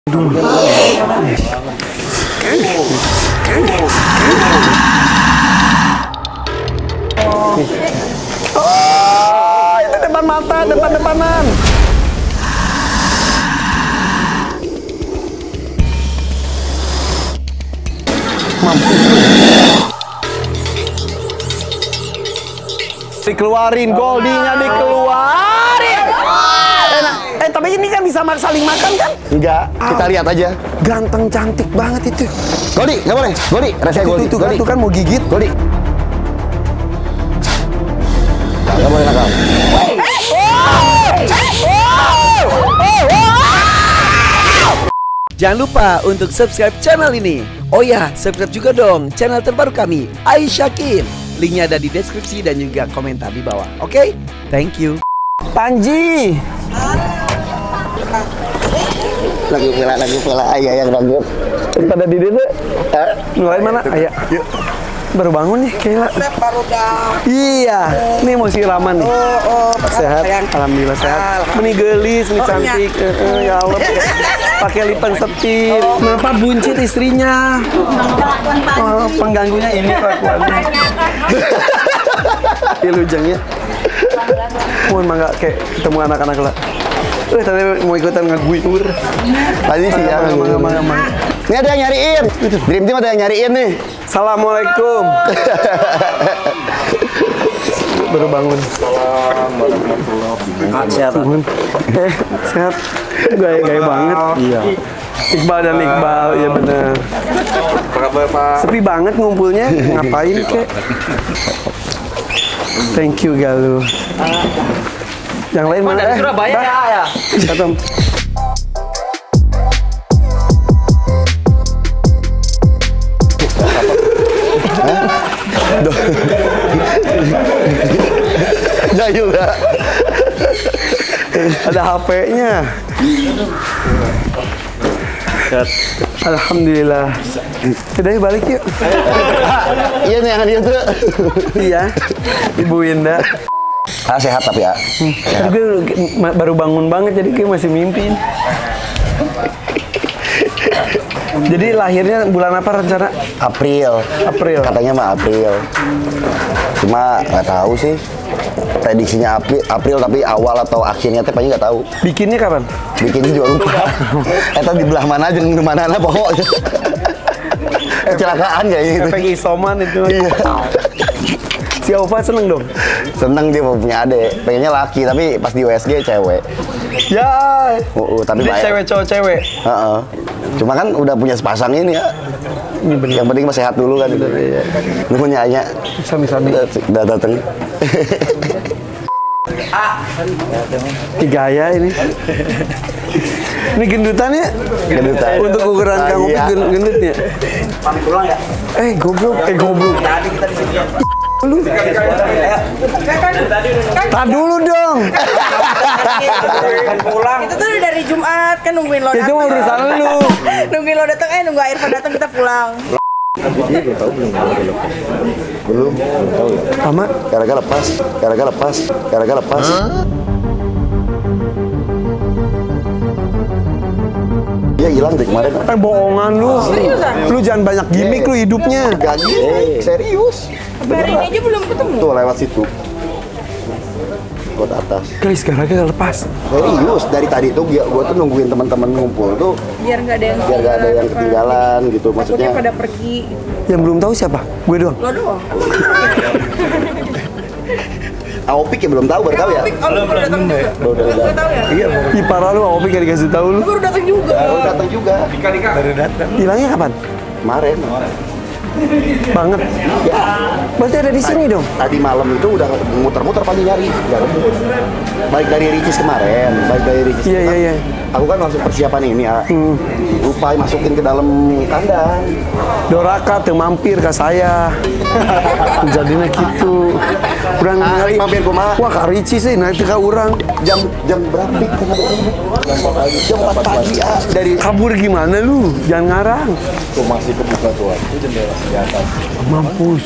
Oh, itu depan mata, depan-depanan. Mampus. Dikeluarin, Goldie-nya dikeluarin. Tapi ini kan bisa saling makan kan? Enggak, kita lihat aja. Ganteng, cantik banget itu. Goldie, nggak boleh. Goldie, rasanya Goldie. Itu kan mau gigit. Goldie. Nggak boleh nakal. Jangan lupa untuk subscribe channel ini. Oh ya, subscribe juga dong channel terbaru kami, Aisyakin. Linknya ada di deskripsi dan juga komentar di bawah. Oke? Thank you. Panji. Lagi pula ayah yang rambut. Pada di dulu. Mulai mana? Ayah. Yuk. Baru bangun nih, Kayla. Baru dah. Iya, ini mau siraman nih. Sehat, alhamdulillah sehat. Meni gelis, meni cantik. Ya Allah, pakai lipan setip. Kenapa buncit istrinya? Oh, pengganggunya ini kelakuannya. Ilujangnya. Mohon mangga kayak ketemu anak-anak lah. Tadi mau ikutan ngeguyur. Tadi sih ya. Mangga. Ini ada yang nyariin. Dream Team ada yang nyariin nih. Assalamualaikum. Baru bangun. Sehat. Sehat. Gaya banget. Iya. Iqbal dan Iqbal, ya benar. Apa kabar, Pak? Sepi banget ngumpulnya. Ngapain kek? Thank you Galuh. Yang lain mana? Dari Surabaya ya. Katam. Enggak juga. Ada HP-nya. Alhamdulillah. Udah balik yuk. Iya nih yang dia tuh. Iya. Ibu Indah. Sehat tapi ya. Tapi gue baru bangun banget jadi gue masih mimpiin. Jadi lahirnya bulan apa rencana? April. Katanya mah April. Cuma nggak tahu sih. Prediksinya April tapi awal atau akhirnya teh paling nggak tahu. Bikinnya kapan? Bikinnya juga lupa. Eta di belah mana jeung di mana pokoknya. Kecelakaan kayaknya gitu. Efek isoman itu. Iya. Si Ova seneng dong? Seneng dia mau punya adek. Pengennya laki tapi pas di USG cewek. Ya. Tapi dia cewek cowok cewek. Cuma kan udah punya sepasang ini ya. Yang penting mah sehat dulu kan. Ini punya Anya. Sami-sami. Udah dateng. Gaya ini. Ini gendutannya? Gendutan. Untuk ukuran Kang Opi gendutnya. Pamit pulang ya. Goblok. Jadi kita di sini. Lu. Tar dulu dong. Pulang. Itu tuh dari Jumat kan nungguin lo datang. Itu urusan lu. Nungguin lo datang nunggu Irfan datang kita pulang. Belum tahu ya. Sama? Gara-gara lepas. Dia hilang deh kemarin. Bohongan lu. Seriusan? Lu jangan banyak gimmick lu hidupnya. Gak gini, serius. Hari ini aja belum ketemu. Tuh lewat situ. Kota atas. Guys, gara-gara lepas. Serius, dari tadi tuh gua tuh nungguin teman-teman ngumpul tuh Biar nggak ada yang ketinggalan gitu maksudnya. Takutnya pada pergi. Yang belum tahu siapa? Gue doang. Lo doang. Aopik ya belum tahu, baru tahu ya. Belum datang juga. Baru Gue tahu ya. Iya, Ih parah lu, Opi gak dikasih tahu lu. Baru datang juga. baru datang juga. Hilangnya kapan? Kemarin. Banget. Berarti ada di sini dong. Tadi malam itu udah muter-muter pagi nyari. Nggak nemu. Baik dari Ricis kemarin, Iya. Aku kan langsung persiapan ini ya. Lupa masukin ke dalam kandang. Doraka tuh mampir ke saya. Jadinya gitu. Kurang nyari. Mampir kumaha? Wah, Kak Rici sih naik ke urang. Jam berapa? Jam 4 pagi ya. Dari kabur gimana lu? Jangan ngarang. Tuh masih kebuka tuh. Itu jendela di atas. Mampus.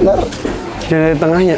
bener. Yang di tengahnya.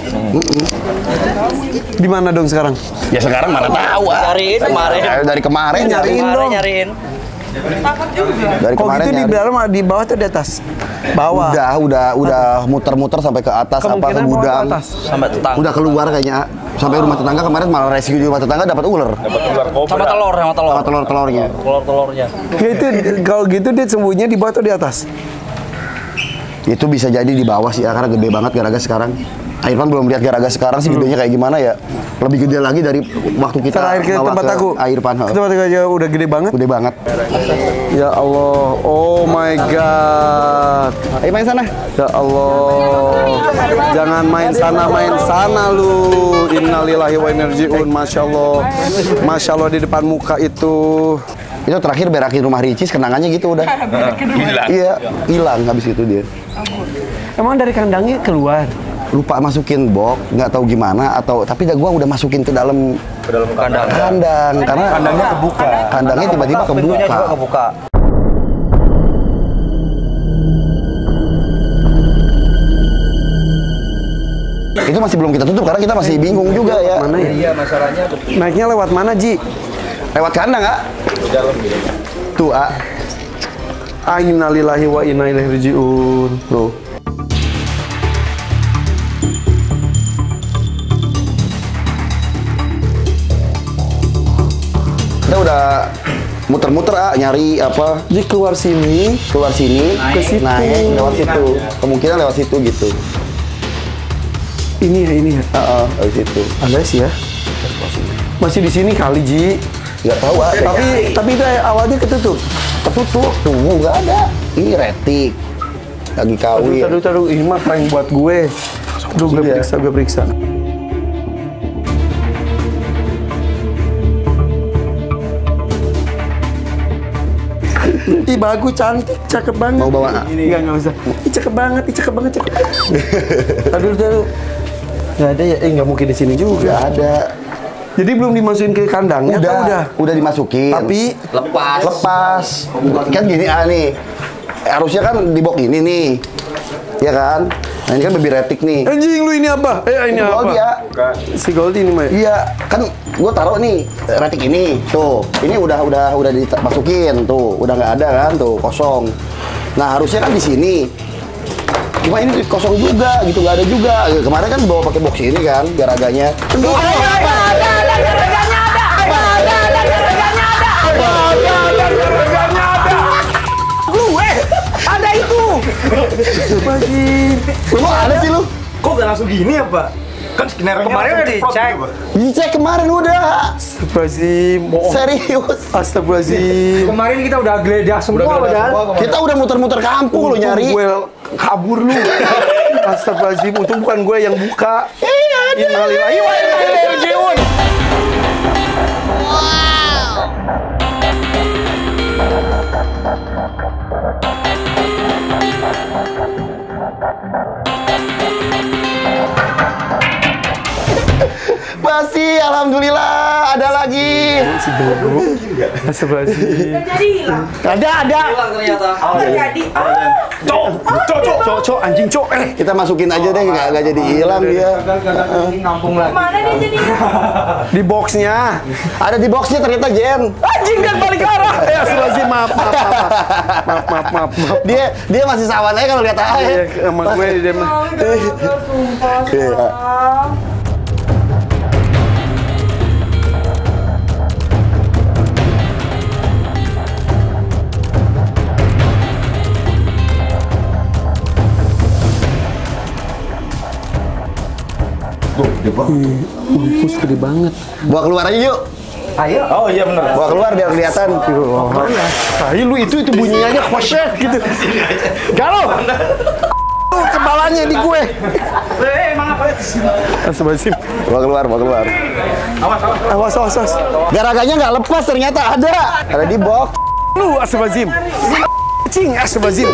Di mana dong sekarang? Ya sekarang mana tahu ah. Cariin kemarin. Dari kemarin Nyariin dong. Nyariin. Dari Kok kemarin gitu di nyari. dalam, di bawah atau di atas? Bawah. Udah muter-muter sampai ke atas apa ke Kemungkinan bawah gudang. ke atas. Sampai tetangga. Udah keluar kayaknya. Sampai rumah tetangga kemarin malah rescue di rumah tetangga dapat ular. Sama telur, sama telur. Sama telur-telurnya. Telur-telurnya. Ya itu kalau gitu dia sembunyinya di bawah atau di atas? Itu bisa jadi di bawah sih ya, karena gede banget Garaga sekarang. Irfan belum lihat Garaga sekarang sih gedenya kayak gimana ya. Lebih gede lagi dari waktu kita Terakhir ke bawa tempat ke aku. Irfan. Ke tempat aku aja udah gede banget. Gede banget. Ya Allah. Oh my god. Ayo main sana. Ya Allah. Jangan main sana lu. Innalillahi wa inna ilaihi raji'un. Masya Allah. Masya Allah di depan muka itu. Itu terakhir berakin rumah Ricis, kenangannya gitu udah. Hilang. Iya, hilang habis itu dia. Emang dari kandangnya keluar? Lupa masukin box, nggak tahu gimana atau tapi gua udah masukin ke dalam Kandang. kandang karena Kandangnya kebuka. kandangnya tiba-tiba Pintunya juga kebuka. kebuka. Itu masih belum kita tutup karena kita masih bingung juga ya. Mana ya? Iya, masalahnya Naiknya lewat mana, Ji? Lewat kandang, ah. Dalam gitu. Tuh, ah. Innalillahi wa inna ilaihi raji'un. Bro. Kita udah muter-muter nyari apa Ji keluar sini. keluar sini Ke situ. naik lewat situ kemungkinan lewat situ gitu. Ini ya. Lewat situ Ada sih ya. Masih di sini kali, Ji. nggak tahu Tapi itu awalnya ketutup. ketutup tuh nggak ada. Ini retik lagi kawin. Taruh. Ini mah prank buat gue. Duh, gue Iya. periksa. Ih bagus, cantik, cakep banget. Mau bawa? Enggak usah. Ih cakep banget. Taruh. Nggak ada ya? Nggak mungkin di sini juga. Nggak ada. Jadi belum dimasukin ke kandangnya atau udah dimasukin Tapi lepas kan gini nih harusnya kan di box ini nih ya kan. Nah ini kan baby retik nih. anjing lu ini apa? Ini apa? Gold ya. Si Goldie ini mah. Iya, kan gua taruh nih retik ini. Tuh, ini udah dimasukin tuh, udah nggak ada kan tuh, kosong. Nah, harusnya kan di sini. Cuma ini kosong juga gitu, nggak ada juga. Kemarin kan bawa pakai box ini kan, Garaganya. Ada itu. Lu ada sih lu? Kok gak langsung gini ya, Pak? Kan skenario Kemarin udah dicek. Dicek kemarin udah. Astagfirullahaladzim. Serius. Astagfirullahaladzim. Kemarin kita udah geledah semua padahal. Kita udah muter-muter kampung lu nyari. Gue kabur lu. Astagfirullahaladzim. Untung bukan gue yang buka. Innalillahi wa inna ilaihi raji'un. Masih, alhamdulillah ada lagi. Si Dodo. Astagfirullahaladzim. Jadi hilang. Ada. Hilang ternyata. Nggak jadi. Cok, anjing cok. Kita masukin aja deh, nggak jadi hilang dia. Ngampung lagi. Mana dia jadi? Di boxnya. Ada di boxnya ternyata Jen. Anjing dan balik arah. Astagfirullahaladzim. Maaf. Dia masih sawan aja kalau lihat Iya, aja. sama gue dia mah. Sumpah, sayang. Mampus gede banget. Bawa keluar aja yuk. Ayo. Oh iya bener. Bawa keluar biar kelihatan. Tai lu itu bunyinya aja koset gitu. Galau. Lu kepalanya di gue. Emang apa? Astagfirullahaladzim. Bawa keluar. Awas. Garaganya nggak lepas ternyata ada. Ada di box. Lu astagfirullahaladzim. Kucing astagfirullahaladzim.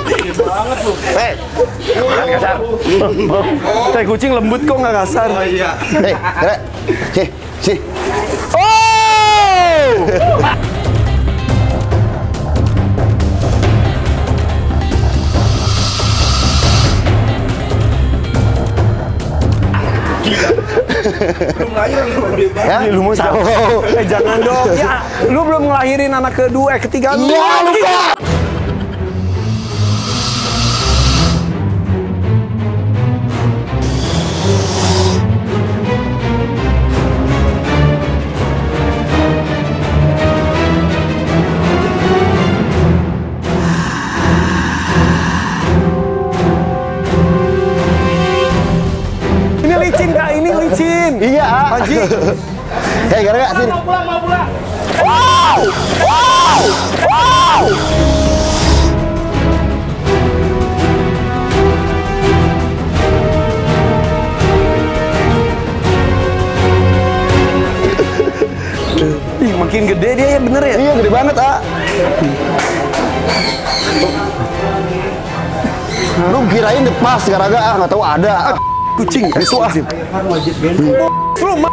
Kayak kucing lembut kok nggak kasar. Gara. Sih. Oh! Ya? Lu mau jangan dong. Ya, lu belum ngelahirin anak kedua, ketiga lu. Iya, lupa. Ini licin Kak, ini licin. Iya, Panji. Hei, gara-gara sini. Mau pulang. Wow! Wow! Wow! Ih, makin gede dia ya, bener ya? Iya, gede banget, ah. Lu kirain pas gara-gara nggak tahu ada. Kucing, itu ah. Lu ma.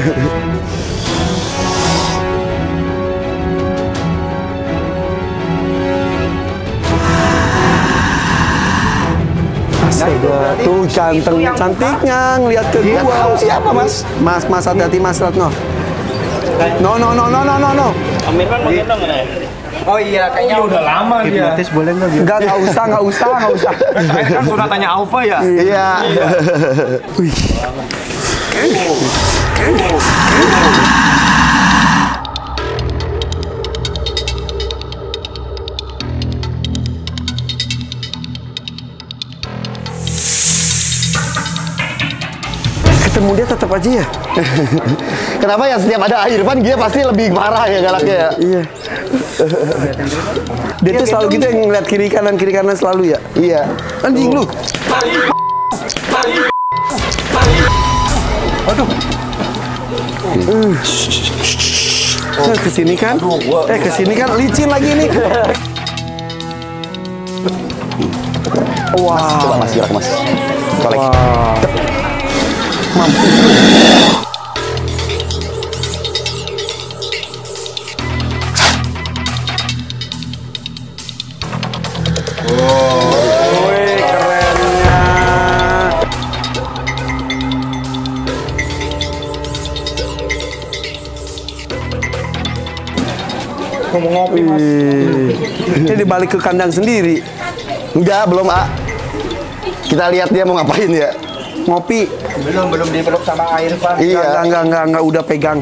Astaga, tuh cantiknya ngeliat Nggak kedua. tahu siapa, Mas. Mas hati-hati Mas Ratno. No. Oh iya, kayaknya udah lama dia. Boleh nggak? Nggak usah. Kan sudah tanya Alfa ya. Iya. Ketemu dia tetap aja ya? Kenapa ya setiap ada Irfan dia pasti lebih marah ya galaknya ya? Iya. Dia tuh selalu gitu yang ngeliat kiri kanan selalu ya? Iya. Anjing lu. Aduh. Kesini kan? Kesini kan licin lagi nih. Wah. Coba Mas, gerak Mas. Kolek. Wah. Mampus. Woi, kerennya. Ngomong ngopi, Mas. Ini dibalik ke kandang sendiri. Enggak, belum, A. Kita lihat dia mau ngapain ya. Ngopi. Belum dipeluk sama Irfan. Iya. Enggak, udah pegang.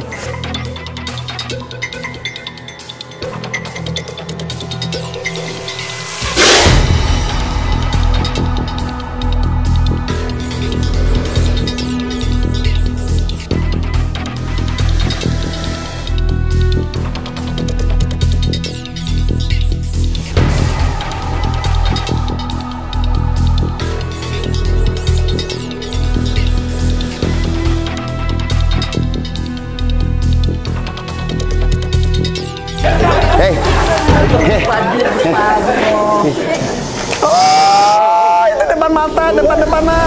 Hei. Oh, itu depan mata, depan-depanan.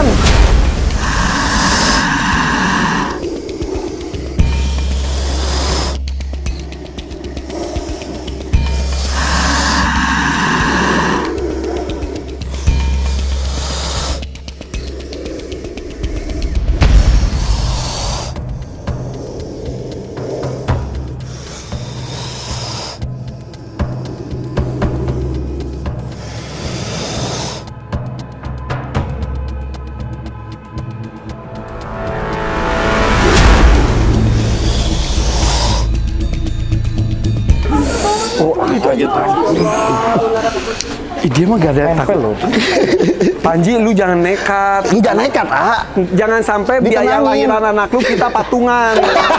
Oh, itu aja tuh. Dia mah gak ada takut loh. Panji, lu jangan nekat. Enggak nekat, A. Jangan sampai biaya Ditenangin. lahiran anak lu kita patungan.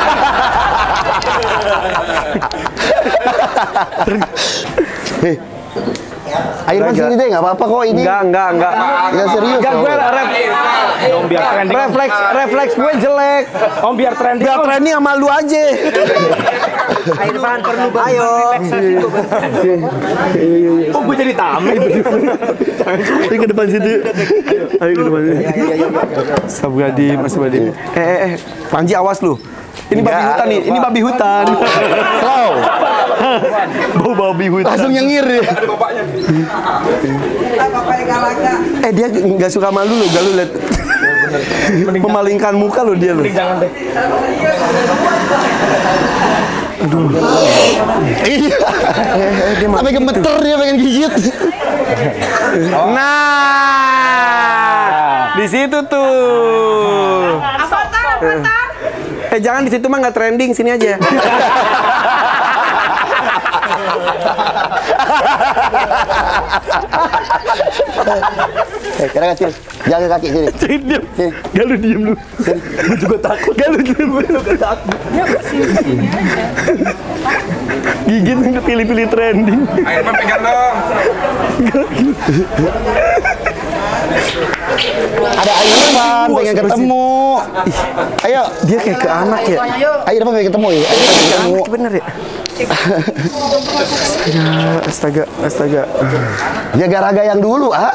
Hei. Irfan sini deh, nggak apa-apa kok ini. Enggak. Ya serius. Enggak, gue Biar trending. refleks gue jelek. Om biar trending. Biar trending sama lu aja. Irfan perlu ayo. Oh, gue jadi tamu. Ayo ke depan situ. Ayo ke depan situ. Sabgadi, Mas Badi. Panji awas lu. Ini babi hutan nih, ini babi hutan. Slow. Bau babi hutan. Langsung nyengir dia. Dia nggak suka malu lu, gak lu liat. Memalingkan muka lo dia lo. Jangan deh. Iya. Sampai gemeter dia pengen gigit. Nah, di situ tuh. Jangan di situ mah nggak trending, sini aja. Kira kecil, jaga kaki sini. Diam. Galuh diem lu. Gue juga takut. Galuh diem lu juga takut. Gigit nggak pilih-pilih trending. Air Irfan pegang dong. Ada Air Irfan pengen ketemu. Ayo, Dia kayak ke anak ya. Air Irfan pengen ketemu ya. Ayo pengen ketemu. Bener ya? Astaga. Jaga raga yang dulu, ah.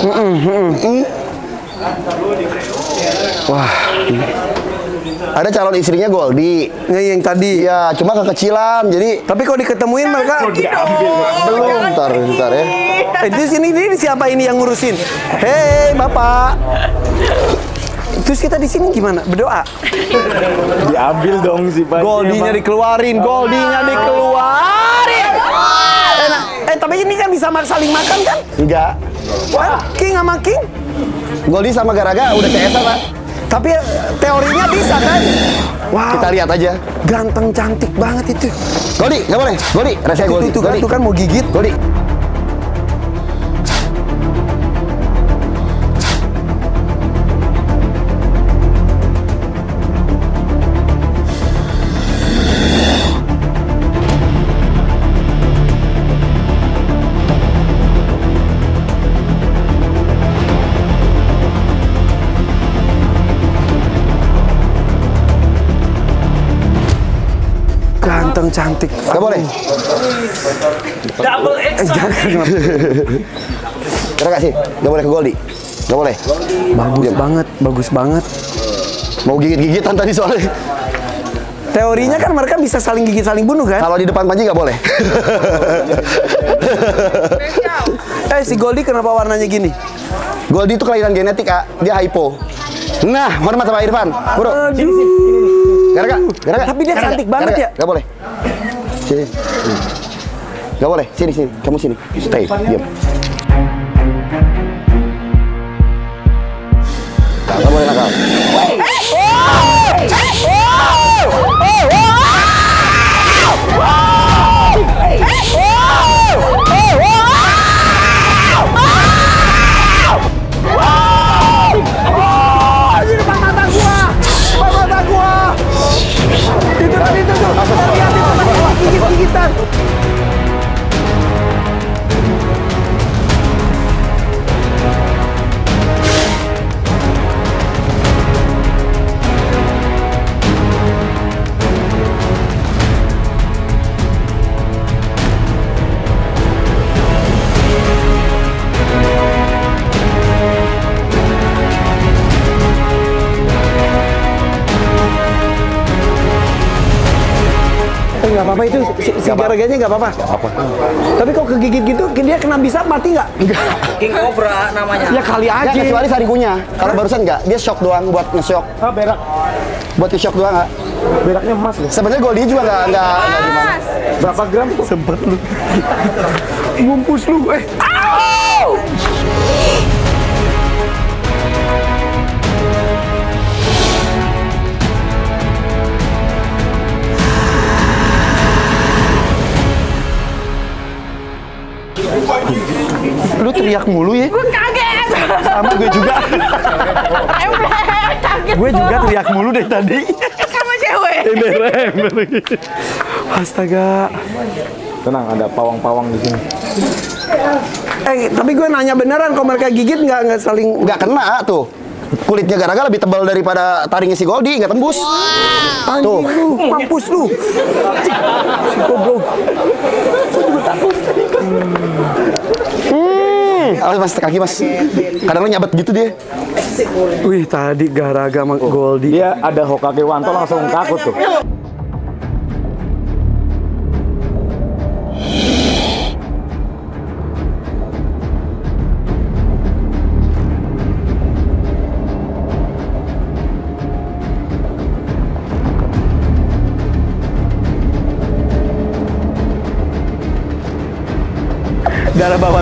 Wah. Ada calon istrinya Goldie. Yang tadi. Iya, cuma kekecilan. Jadi Tapi kalau diketemuin mereka belum. Ntar ya. Terus ini siapa ini yang ngurusin? Hei, Bapak. Terus kita di sini gimana? Berdoa. Diambil dong si Pak. Goldinya dikeluarin. Tapi ini kan bisa saling makan kan? Enggak. Wah, King sama King. Goldie sama Garaga udah CS-an, Pak. Tapi teorinya bisa kan? Wow. Kita lihat aja. Ganteng cantik banget itu. Goldie, nggak boleh. Goldie, rasa Goldie. Tuh kan mau gigit. Goldie. Ganteng cantik. Nggak boleh. Double X. Garaga sih, nggak boleh ke Goldie. Nggak boleh. Bagus banget. Mau gigit-gigitan tadi soalnya. Teorinya kan mereka bisa saling gigit, saling bunuh kan? Kalau di depan Panji nggak boleh. Si Goldie kenapa warnanya gini? Goldie itu kelainan genetik, Kak. Dia hypo. Nah, hormat sama Irfan. Bro. Garaga. Tapi dia cantik banget ya. Nggak boleh. Sini. Nggak boleh. Sini. Kamu sini. Stay. Diam. Nggak boleh nakal. Gigit-gigitan. Nggak apa-apa itu, si Garaganya nggak apa-apa. Tapi kok kegigit gitu, dia kena bisa mati nggak? Enggak. King Cobra namanya. Ya kali aja. Nggak, kecuali sarikunya. Kalau barusan nggak, dia shock doang buat nge-shock. Berak. Buat nge-shock doang nggak? Beraknya emas loh. Sebenarnya Goldie juga nggak gimana. Berapa gram? Sempet lu. Ngumpus lu. Au! Lu teriak mulu ya? Gue kaget. Sama gue juga. Kaget. Gue juga teriak mulu dari tadi. Sama cewek. Ember. Astaga. Tenang, ada pawang-pawang di sini. Tapi gue nanya beneran, kalau mereka gigit nggak saling. Nggak kena tuh. Kulitnya Garaga lebih tebal daripada taringnya si Goldie, nggak tembus. Tuh. Lu, mampus lu. Si goblok. Awas mas, kaki mas. Kadang nyabet gitu dia. Wih, tadi Garaga sama Goldie. Dia ada Hokage Wanto langsung takut tuh.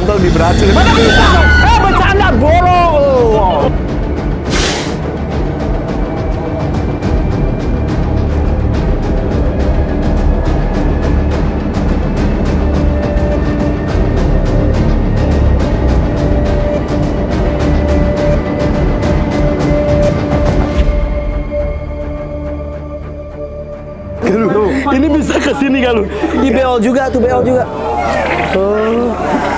Wantol lebih beracun. Mana bisa? Bercanda borong. Ini bisa ke sini Galuh. Di beol juga tuh, beol juga. Oh.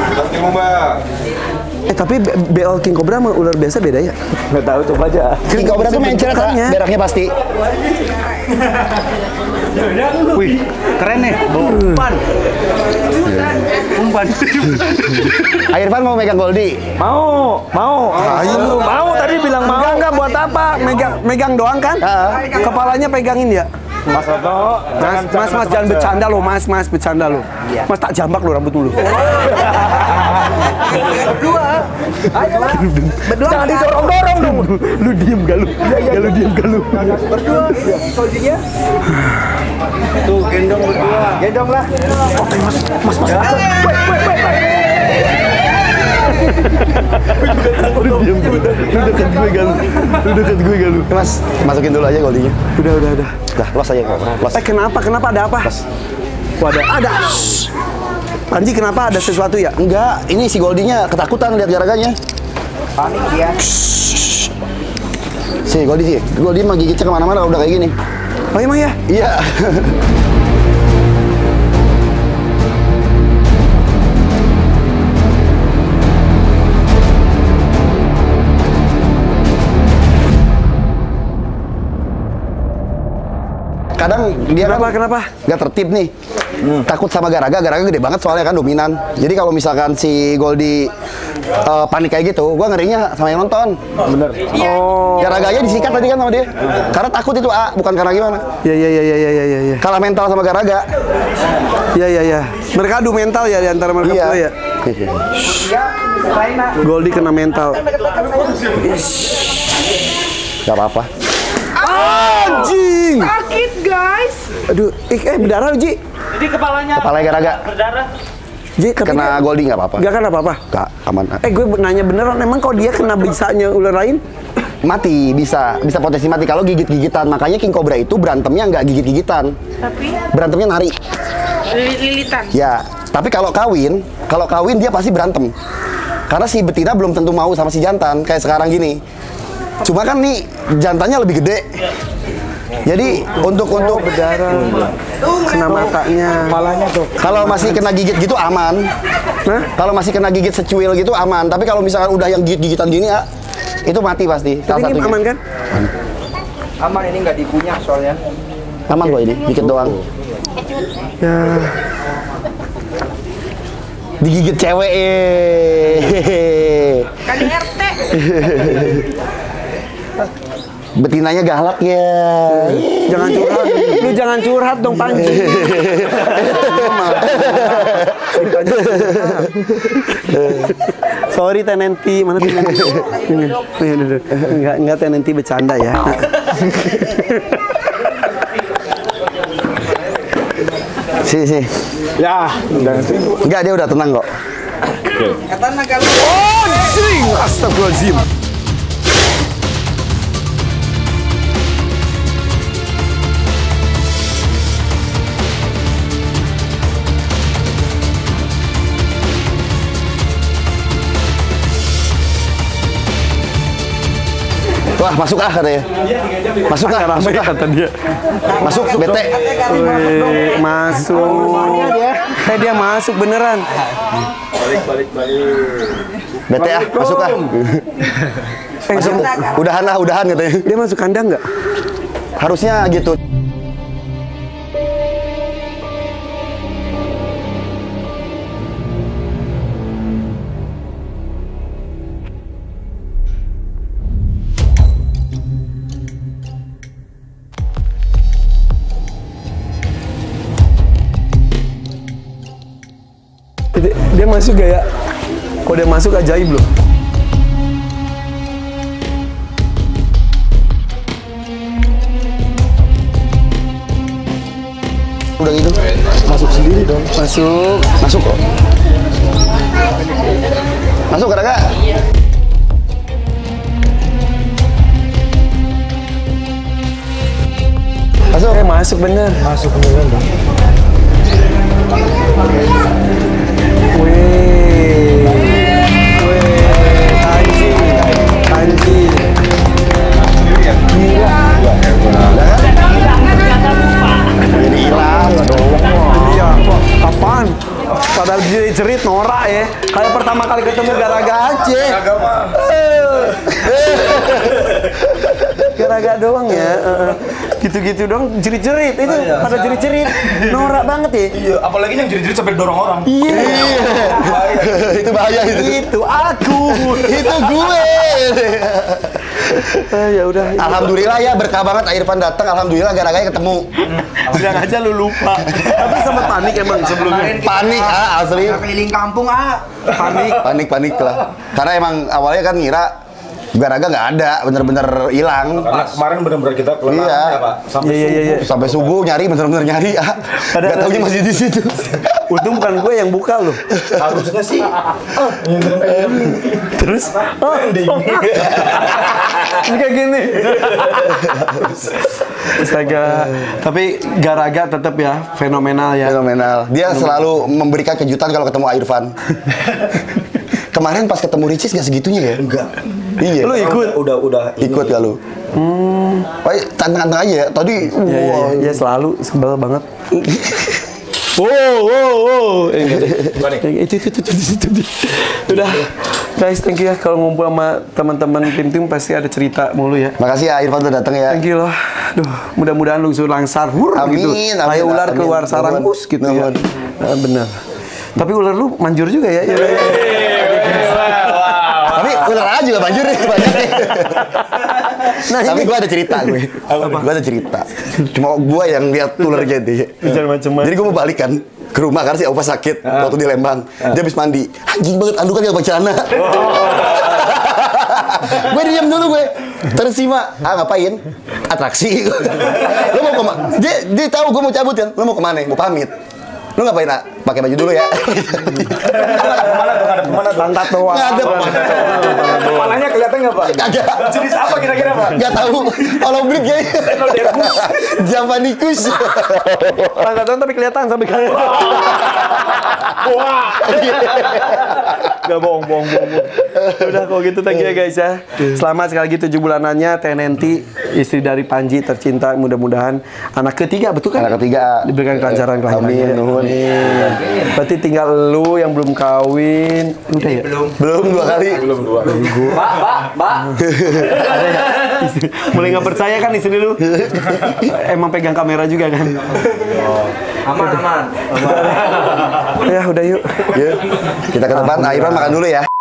Tapi beol King Cobra sama ular biasa beda ya? Nggak tahu, coba aja. King Cobra tuh mencret, beraknya pasti. Wih, keren nih. Umpan. Umpan. Irfan mau megang Goldie? Mau. Ayo lu. Mau tadi bilang mau. Enggak buat apa? Megang doang kan? Kepalanya pegangin ya? Mas Oto, Mas jangan bercanda lo, Mas bercanda lo. Mas tak jambak lo rambut dulu. Berdua. Ayo lah. Berdua. Jangan didorong-dorong dong. Lu diem Galuh. Galuh diem Galuh. Berdua. Soldinya. Tuh, gendong berdua. Gendong lah. Oke, Mas. Lu diem. Lu deket gue Galuh. Mas, masukin dulu aja Goldie-nya. Udah. Dah, los aja kok. Los. Kenapa ada apa? Ada. Panji, kenapa ada sesuatu ya? Enggak, ini si Goldie-nya ketakutan lihat garaganya. Panik dia. Si Goldie mah gigitnya kemana-mana udah kayak gini. Oh emang ya? Iya. Kadang dia Kenapa? nggak tertib nih. Takut sama Garaga gede banget soalnya kan dominan. Jadi kalau misalkan si Goldie panik kayak gitu, gua ngerinya sama yang nonton. Bener. Oh. Garaganya disikat tadi kan sama dia. Karena takut itu, bukan karena gimana. Iya. Kalah mental sama Garaga. Iya. Mereka adu mental ya di antara mereka berdua ya. Goldie kena mental. Gak apa-apa. Anjing. Sakit guys. Aduh, berdarah Ji. Jadi kepalanya Garaga. berdarah. Ji, Kena Goldie nggak apa-apa. Nggak kena apa-apa. Nggak, aman. Gue nanya beneran, emang kalau dia kena bisanya ular lain? Mati, bisa potensi mati kalau gigit-gigitan. Makanya King Cobra itu berantemnya nggak gigit-gigitan. Tapi Berantemnya nari. lilit-lilitan. Ya, tapi kalau kawin dia pasti berantem. Karena si betina belum tentu mau sama si jantan kayak sekarang gini. Cuma kan nih jantannya lebih gede. Jadi untuk Berdarah, kena matanya. Kepalanya tuh. kalau masih kena gigit gitu aman. Kalau masih kena gigit secuil gitu aman. Tapi kalau misalkan udah yang gigit-gigitan gini ya, itu mati pasti. Tapi ini aman kan? Aman, ini nggak dikunyah soalnya. Aman kok ini, dikit doang. Ya. Digigit cewek. KDRT. Betinanya galak ya. Jangan curhat. Lu jangan curhat dong Panji. Sorry Tenenti, mana Tenenti? Enggak Tenenti bercanda ya. Si. Ya, udah nanti. Enggak, dia udah tenang kok. Kata naga lu. Anjing, astagfirullahaladzim. Wah, masuk katanya. Masuk kata dia. Masuk, bete. Wih, masuk. Dia masuk beneran. Bete masuk Masuk. Udahan katanya. Dia masuk kandang nggak? Harusnya gitu. Dia masuk gak ya? Kalau dia masuk ajaib loh. Udah gitu. Masuk sendiri dong. Masuk. Masuk kok. Masuk Garaga. Masuk. Masuk bener. Masuk beneran dong. Wih. Panji. Gila. Jadi hilang. Iya. Apaan? Padahal dia cerit norak ya. Kayak pertama kali ketemu Garaga aja. Garaga doang ya. Gitu-gitu dong, jerit-jerit itu pada jerit-jerit. Norak banget ya. Iya, apalagi yang jerit-jerit sampai dorong orang. Iya. Itu bahaya itu. Itu aku. Itu gue. Ya udah. Alhamdulillah ya, berkah banget Irfan datang. Alhamdulillah Garaganya ketemu. Bilang aja lu lupa. Tapi sempat panik emang sebelumnya. Panik asli. Keliling kampung Panik lah. Karena emang awalnya kan ngira Garaga nggak ada, bener-bener hilang. Karena kemarin benar-benar kita kelelahan Iya. ya Pak. Sampai Iya. Sampai subuh nyari, bener-bener nyari. Gak taunya masih di situ. Untung bukan gue yang buka loh. harusnya sih. Terus kayak gini. Astaga. Tapi Garaga tetap ya fenomenal ya. Fenomenal. Dia selalu memberikan kejutan kalau ketemu Irfan. Kemarin pas ketemu Ricis gak segitunya ya? Enggak. Iya. Lu ikut? Udah Ikut gak lu? Tantang-tantang aja ya. Tadi Ya selalu sebel banget. Wow. Itu. Udah, guys, thank you ya. Kalau ngumpul sama teman-teman tim pasti ada cerita mulu ya. Makasih ya Irfan udah datang ya. Thank you loh. Duh, mudah-mudahan lungsur langsar Amin, gitu. amin, Kayak ular amin. keluar sarang bus gitu ya. Bener. Tapi ular lu manjur juga ya. Tapi ular aja juga banjir nih banyak nih. Tapi gue ada cerita gue. Gue ada cerita. Cuma gue yang lihat ular jadi. Jadi gue mau balik kan ke rumah karena si Opa sakit waktu di Lembang. Dia habis mandi. Anjing banget andukan gak pakai celana. Gue diam dulu gue. Tersima. Ngapain? Atraksi. Lo mau kemana? Dia tahu gue mau cabut kan. Lo mau kemana? Mau pamit. Lu ngapain nak? Pakai baju dulu ya. Kemana tuh? Pantat doang. Nggak ada. Kepalanya kelihatan nggak Pak? Kagak. Jenis apa kira-kira Pak? Gak tahu. Kalau breed kayaknya. Javanicus. Pantat doang tapi kelihatan sampai kalian. Wah. Gak bohong. Udah kalau gitu thank you ya guys ya. Selamat sekali lagi 7 bulanannya Tenenti, istri dari Panji tercinta. Mudah-mudahan anak ketiga, betul kan? Anak ketiga. Diberikan kelancaran kelahiran. Amin, nuhun. Berarti tinggal lu yang belum kawin. Udah ya? Belum 2 kali. Mbak. Mulai nggak percaya kan istri lu? Emang pegang kamera juga kan? Aman. Ya udah yuk. Yuk, kita ke depan. Irfan makan dulu ya.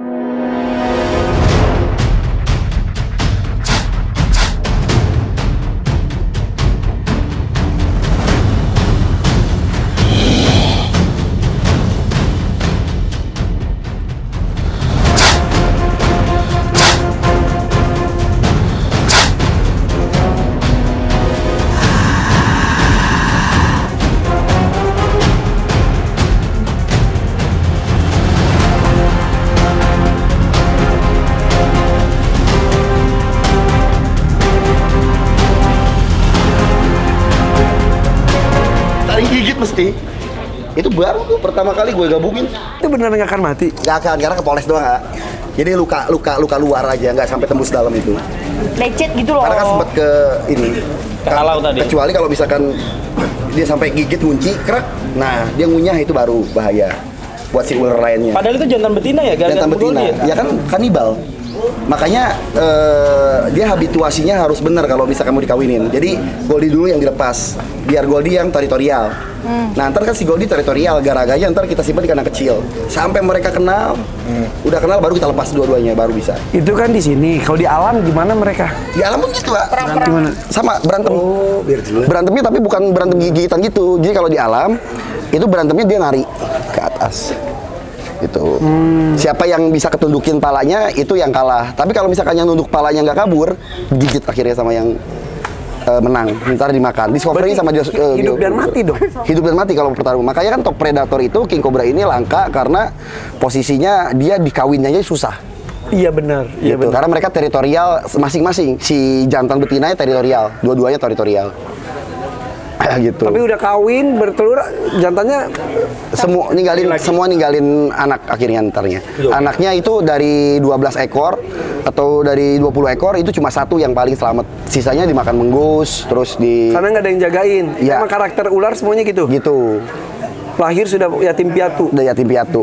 Gigit mesti. Itu baru tuh pertama kali gue gabungin. Itu beneran nggak akan mati? Gak akan, karena kepoles doang Kak. Jadi luka luar aja, nggak sampai tembus dalam itu. Lecet gitu loh. Karena kan sempat ke ini. Kalau tadi. Kecuali kalau misalkan dia sampai gigit kunci, krek. Nah, dia ngunyah itu baru bahaya buat si ular lainnya. Padahal itu jantan betina ya? Jantan betina. Ya kan kanibal. Makanya dia habituasinya harus benar kalau misalkan mau dikawinin. Jadi Goldie dulu yang dilepas, biar Goldie yang teritorial. Nah ntar kan si Goldie teritorial, Garaganya ntar kita simpan di kandang kecil sampai mereka kenal. Udah kenal baru kita lepas dua-duanya, baru bisa. Itu kan di sini. Kalau di alam gimana mereka? Di alam pun gitu Kak. Gimana? Sama berantem. Berantemnya tapi bukan berantem gigitan gitu. Jadi kalau di alam itu berantemnya dia ngari ke atas. Gitu. Siapa yang bisa ketundukin palanya itu yang kalah. Tapi kalau misalkan yang nunduk palanya nggak kabur, gigit akhirnya sama yang menang, ntar dimakan. Discovery sama dia hidup dan mati dong. Hidup dan mati kalau pertarungan. Makanya kan top predator itu King Cobra ini langka karena posisinya dia dikawinnya aja susah. Iya benar, iya Gitu. benar. Karena mereka teritorial masing-masing. Si jantan betinanya teritorial, dua-duanya teritorial. Gitu. Tapi udah kawin, bertelur, jantannya Semua ninggalin anak akhirnya ntarnya. Anaknya itu dari 12 ekor atau dari 20 ekor itu cuma satu yang paling selamat. Sisanya dimakan menggus, terus karena nggak ada yang jagain. Iya. Emang karakter ular semuanya gitu. gitu. Lahir sudah yatim piatu. Udah yatim piatu.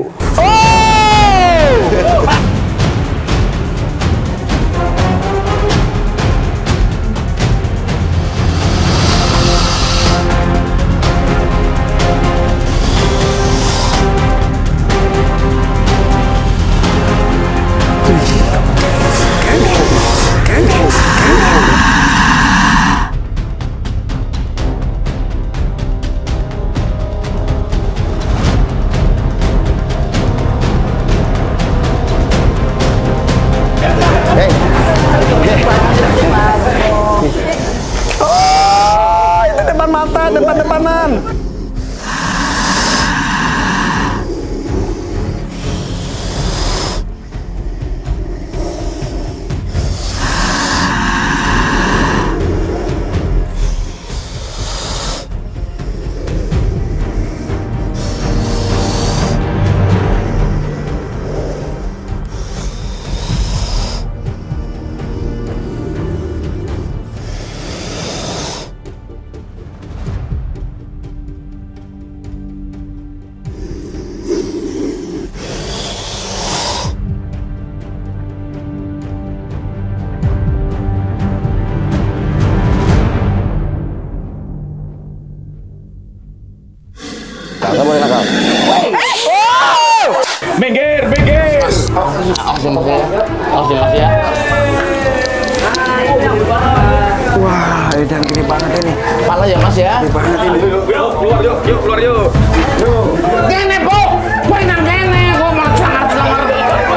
Oh, itu depan mata, depan-depanan. Kakak boleh nakal. Minggir, minggir. Wah, edan gede banget ini. Pala ya Mas ya. Gede banget ini. Yuk, keluar yuk. Gene po, poin nang gene, gua mau sangar-sangar.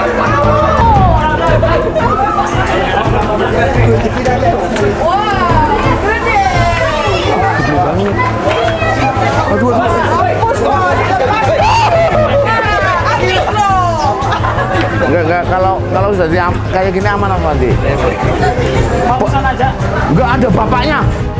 Enggak, kalau sudah kayak gini aman apa nanti? Mau pesan aja. Enggak ada bapaknya.